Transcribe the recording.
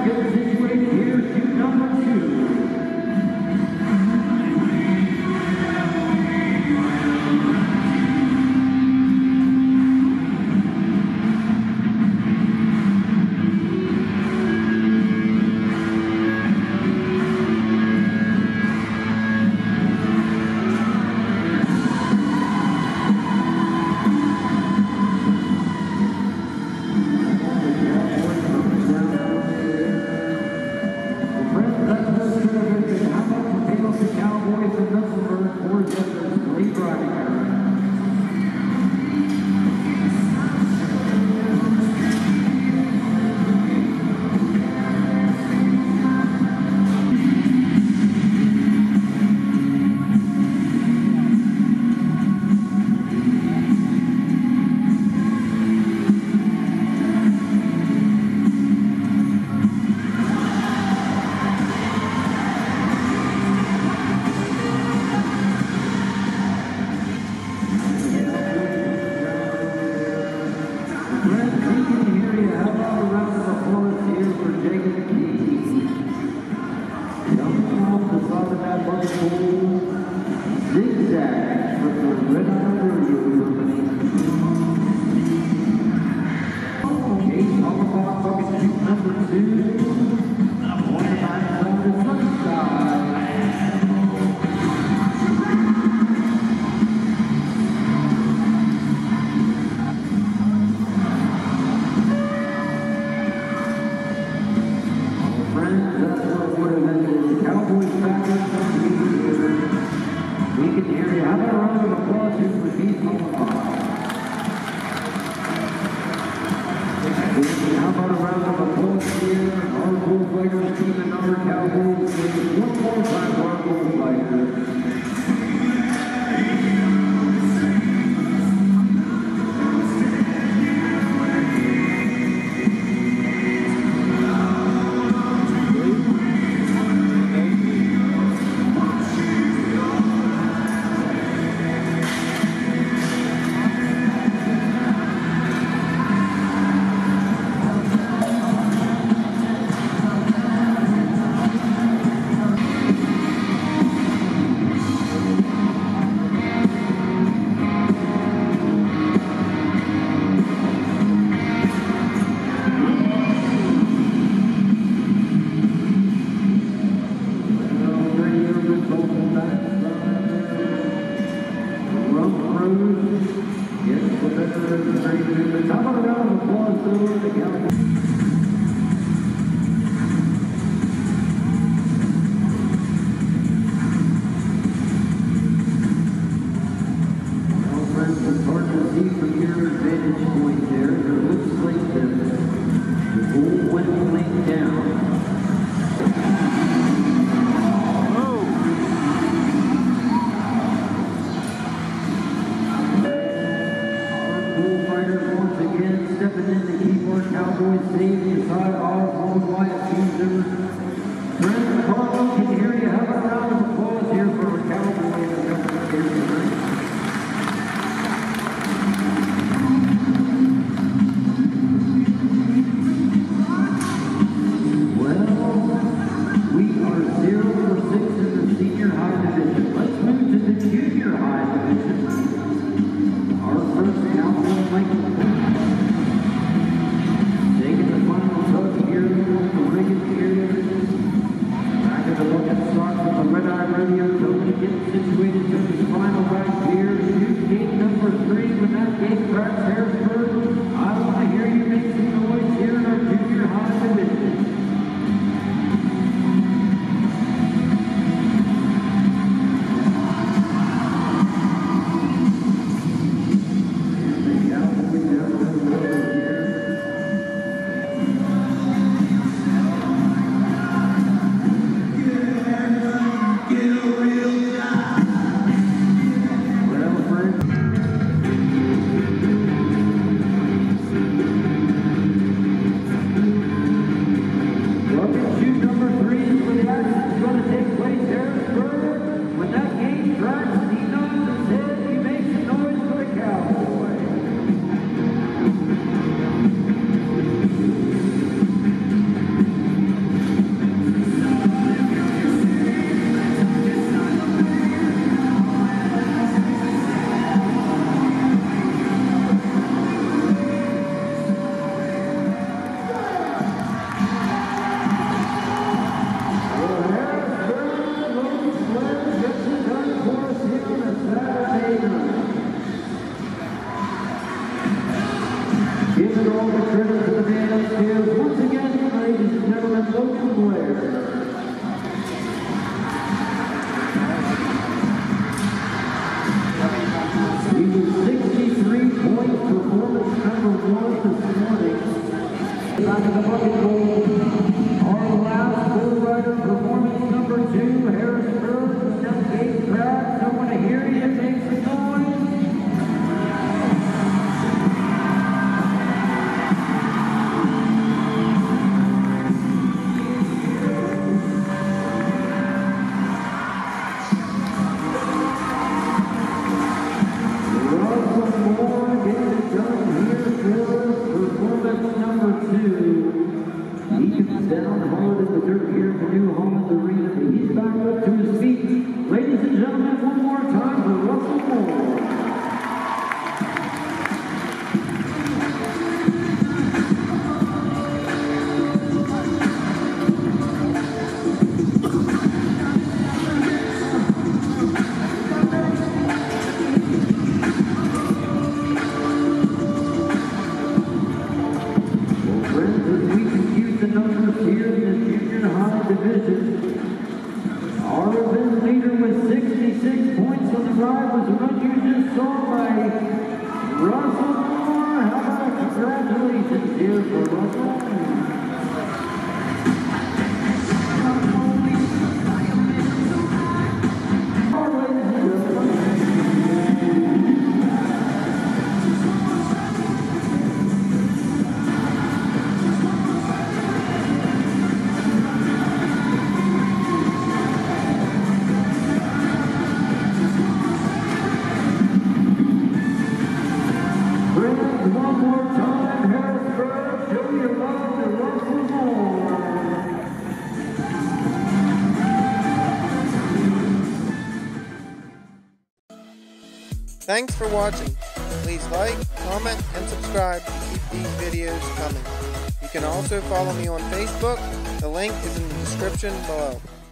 gets situated here to number 2. Zigzag from the Red Iron Company. Chase Oliver bucket chute number 2. Appointed by the Sunshine. Friends, that's what would have been the Cowboys backers. We can hear you. How about a round of applause here for Keith Oliver? How about a round of applause here? Our Bullfighters team and our Cowboys. One more time for our Bullfighters. How about a round of applause for the Cowboys? Well, friends, it's hard to see from your vantage point there. It looks like the bull went laying down. Bullfighters once again stepping in to keep our Cowboys safe. back of the bucket goal. Our last bull rider performance number 2, Harrisburg, step gate track. Someone to hear you, make some noise. Down hard in the dirt here for New Holland Arena. He's back up to his feet. Ladies and gentlemen, one more time for Russell Moore. Our event leader with 66 points on the drive was what you just saw by Russell Moore. How about congratulations here for Russell? One more time, Harrisburg, show your love to Russell Moore. Thanks for watching. Please like, comment, and subscribe to keep these videos coming. You can also follow me on Facebook. The link is in the description below.